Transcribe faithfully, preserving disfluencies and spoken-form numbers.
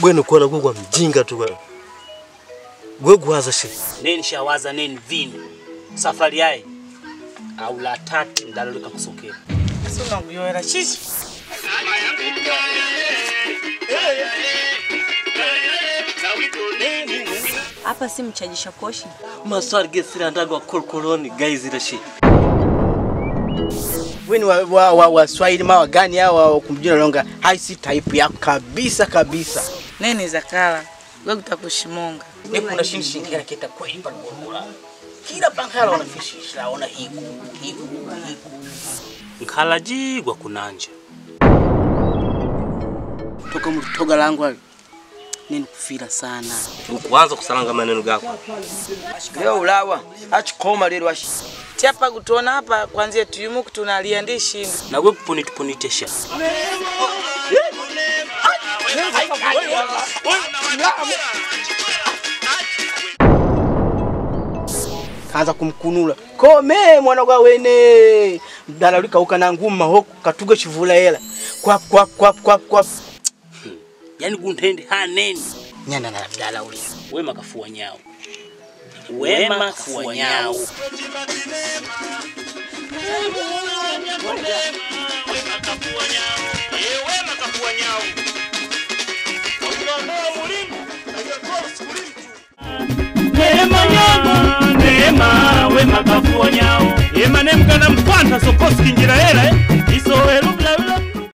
Bwenu kuona kwa mjinga tu bwana. Wewe kuwaza shi. Nini shawaza nini vini? Safari yae au la tatu ndaloleka kusokea. Sio ngoyoera shishi. Hapa si mchajisha koshi. Maswali gesira ndago kolkoloni guys ile shi. Wewe wa wa, wa, wa Swahili mawa gani hao kumjina longa high si type ya kabisa kabisa. Nini zakala? Wewe utakushimonga. Ni kuna shingi shingira kita kwa himba ngorora. Kila bankala wana fishi ona hiku hiku hiku. Nkalaji gwa kunanja. Toka mtoga langu ali. Nini kufira sana. Ukuanza kusalanga maneno gako. Leo ulawa achikoma lero ashi. Tiapa kutona hapa kwanza tuyumu tunaliandishi. Na wewe kuponi tuponitesha. Kaanza kumkunula. Kome mwana gwa wene. Dalalika ukana nguma hoko katuga chivula hela. Kwa kwa kwa kwa kwa. Yani kuntende ha neni. Nyana na dala uli. Wema KAFUA N Y A U. Wema KAFUA N Y A U. Wema KAFUA N Y A U.